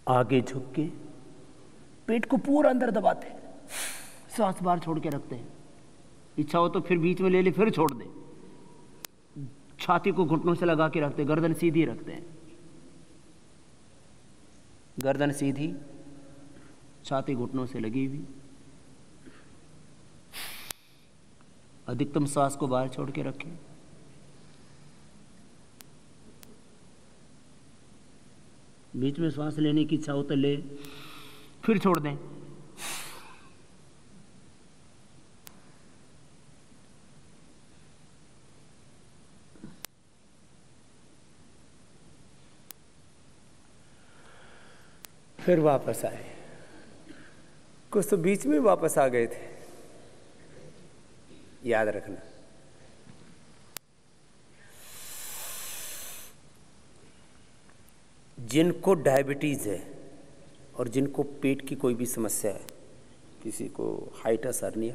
आगे झुक के पेट को पूरा अंदर दबाते हैं, सांस बाहर छोड़ के रखते हैं। इच्छा हो तो फिर बीच में ले ले, फिर छोड़ दे। छाती को घुटनों से लगा के रखते, गर्दन सीधी रखते हैं, गर्दन सीधी, छाती घुटनों से लगी हुई। अधिकतम सांस को बाहर छोड़ के रखें। बीच में सांस लेने की इच्छा हो तो ले, फिर छोड़ दें। फिर वापस आए। कुछ तो बीच में वापस आ गए थे, याद रखना। जिनको डायबिटीज है और जिनको पेट की कोई भी समस्या है, किसी को हाइटस हर्निया,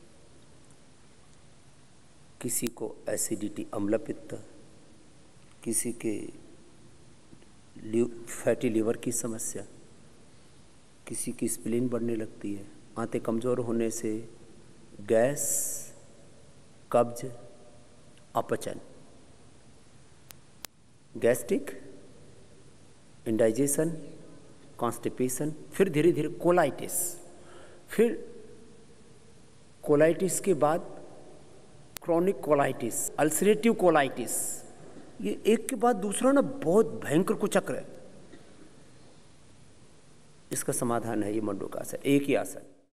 किसी को एसिडिटी अम्ल पित्त, किसी के फैटी लीवर की समस्या, किसी की स्प्लीन बढ़ने लगती है, आंतें कमज़ोर होने से गैस, कब्ज, अपचन, गैस्ट्रिक, इंडाइजेशन, कॉन्स्टिपेशन, फिर धीरे धीरे कोलाइटिस, फिर कोलाइटिस के बाद क्रोनिक कोलाइटिस, अल्सरेटिव कोलाइटिस। ये एक के बाद दूसरा ना बहुत भयंकर कुचक्र है। इसका समाधान है ये मंडूकासन, एक ही आसन।